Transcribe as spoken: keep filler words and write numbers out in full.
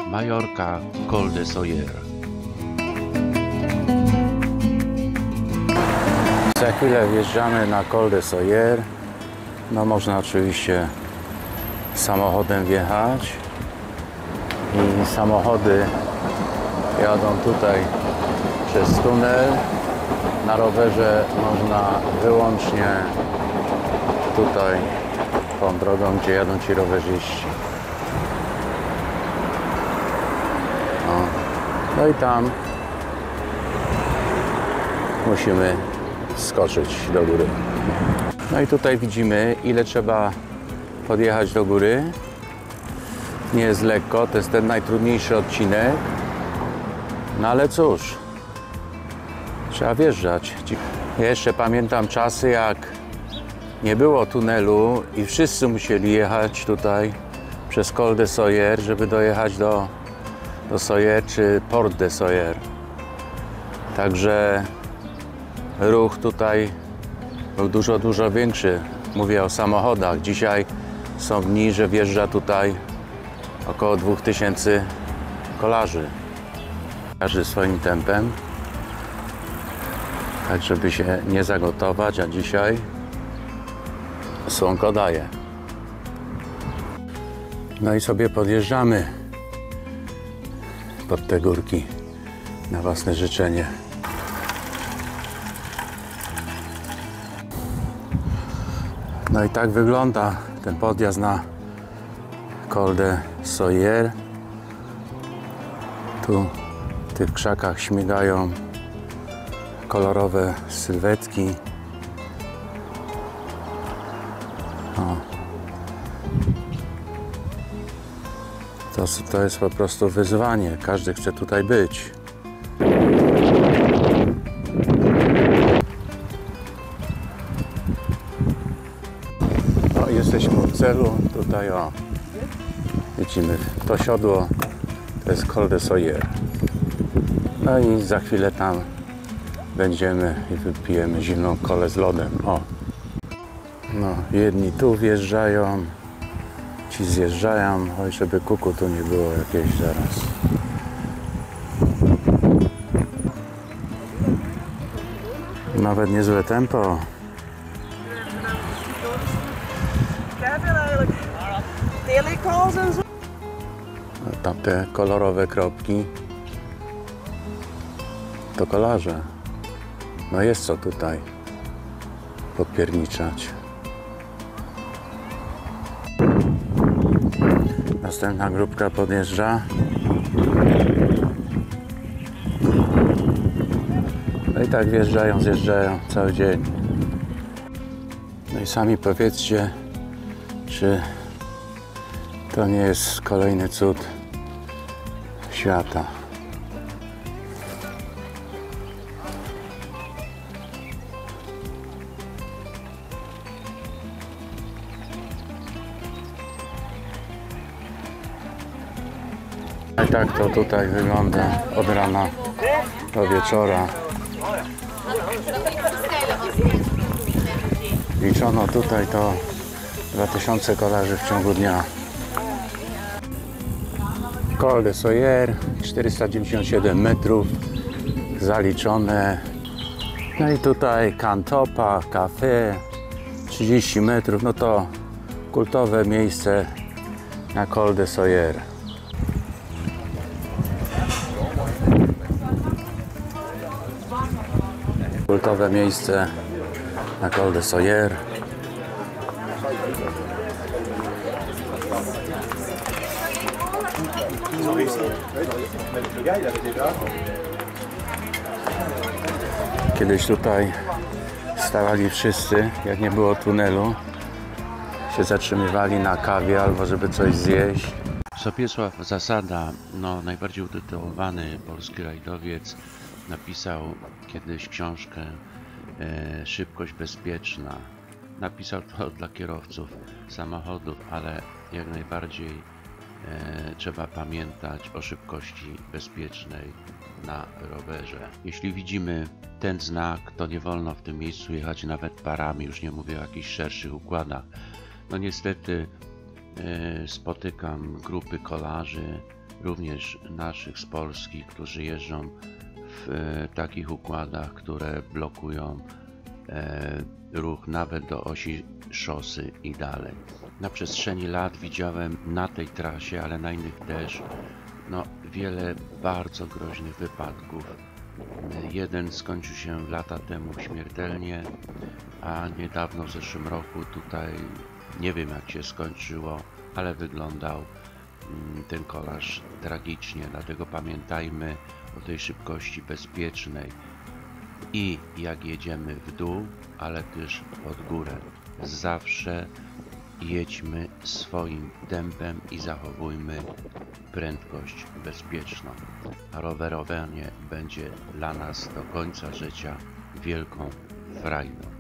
Majorka, Col de Sóller. Za chwilę wjeżdżamy na Col de Sóller. No można oczywiście samochodem wjechać i samochody jadą tutaj przez tunel. Na rowerze można wyłącznie tutaj tą drogą, gdzie jadą ci rowerzyści. No, no i tam musimy skoczyć do góry. No i tutaj widzimy, ile trzeba podjechać do góry. Nie jest lekko, to jest ten najtrudniejszy odcinek. No ale cóż, trzeba wjeżdżać. Ja jeszcze pamiętam czasy, jak nie było tunelu i wszyscy musieli jechać tutaj przez Col de Sóller, żeby dojechać do, do Sóller czy Port de Sóller. Także ruch tutaj był dużo, dużo większy. Mówię o samochodach. Dzisiaj są dni, że wjeżdża tutaj około dwóch tysięcy kolarzy. Każdy swoim tempem, tak żeby się nie zagotować, a dzisiaj słonko daje. No i sobie podjeżdżamy pod te górki na własne życzenie. No i tak wygląda ten podjazd na Col de Sóller. Tu w tych krzakach śmigają kolorowe sylwetki. O. To, to jest po prostu wyzwanie. Każdy chce tutaj być. Jesteśmy w celu, tutaj o, widzimy to siodło, to jest Col de Sóller. No i za chwilę tam będziemy i wypijemy zimną kolę z lodem. O. No, jedni tu wjeżdżają, ci zjeżdżają, oj, żeby kuku tu nie było jakieś zaraz. Nawet niezłe tempo. Tamte kolorowe kropki to kolarze. No jest co tutaj podpierniczać. Następna grupka podjeżdża. No i tak wjeżdżają, zjeżdżają cały dzień. No i sami powiedzcie, czy to nie jest kolejny cud świata. I tak to tutaj wygląda od rana do wieczora. Liczono tutaj to dwa tysiące kolarzy w ciągu dnia. Col de Sóller, czterysta dziewięćdziesiąt siedem metrów zaliczone. No i tutaj Cantopa, Café, trzydzieści metrów. No to kultowe miejsce na Col de Sóller. Kultowe miejsce na Col de Sóller. Kiedyś tutaj stawali wszyscy, jak nie było tunelu, się zatrzymywali na kawie albo żeby coś zjeść. Sobiesław Zasada, no, najbardziej utytułowany polski rajdowiec, napisał kiedyś książkę e, Szybkość bezpieczna. Napisał to dla kierowców samochodów, ale jak najbardziej e, trzeba pamiętać o szybkości bezpiecznej na rowerze. Jeśli widzimy ten znak, to nie wolno w tym miejscu jechać nawet parami, już nie mówię o jakichś szerszych układach. No niestety e, spotykam grupy kolarzy, również naszych z Polski, którzy jeżdżą w e, takich układach, które blokują e, ruch nawet do osi szosy i dalej. Na przestrzeni lat widziałem na tej trasie, ale na innych też, no, wiele bardzo groźnych wypadków. Jeden skończył się lata temu śmiertelnie, a niedawno w zeszłym roku tutaj nie wiem jak się skończyło, ale wyglądał ten kolarz tragicznie, dlatego pamiętajmy o tej szybkości bezpiecznej i jak jedziemy w dół, ale też pod górę. Zawsze jedźmy swoim tempem i zachowujmy prędkość bezpieczną, a rowerowanie będzie dla nas do końca życia wielką frajdą.